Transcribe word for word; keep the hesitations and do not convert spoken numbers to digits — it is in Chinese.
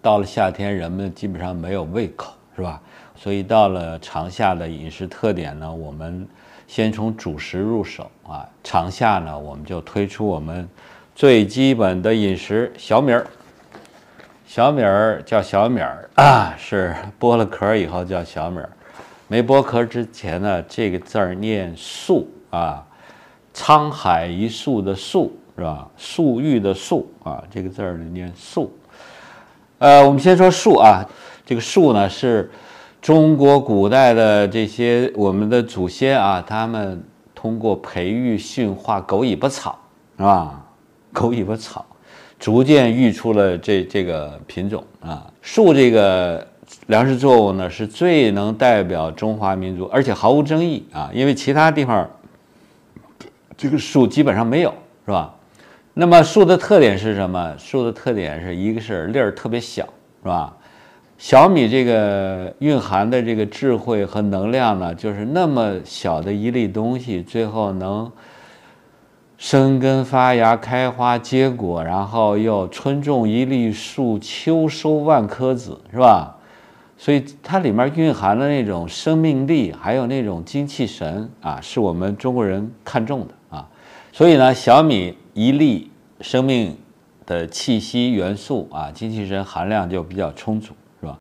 到了夏天，人们基本上没有胃口，是吧？所以到了长夏的饮食特点呢，我们先从主食入手啊。长夏呢，我们就推出我们最基本的饮食小米儿。小米儿叫小米儿啊，是剥了壳以后叫小米儿。没剥壳之前呢，这个字儿念粟啊，沧海一粟的粟是吧？粟裕的粟啊，这个字儿念粟。呃，我们先说粟啊，这个粟呢是中国古代的这些我们的祖先啊，他们通过培育驯化狗尾巴草是吧？狗尾巴草逐渐育出了这这个品种啊。粟这个粮食作物呢，是最能代表中华民族，而且毫无争议啊，因为其他地方这个粟基本上没有，是吧？那么粟的特点是什么？粟的特点是一个是粒儿特别小，是吧？小米这个蕴含的这个智慧和能量呢，就是那么小的一粒东西，最后能生根发芽、开花结果，然后又春种一粒粟，秋收万颗子，是吧？所以它里面蕴含的那种生命力，还有那种精气神啊，是我们中国人看重的啊。所以呢，小米一粒生命的气息元素啊，精气神含量就比较充足。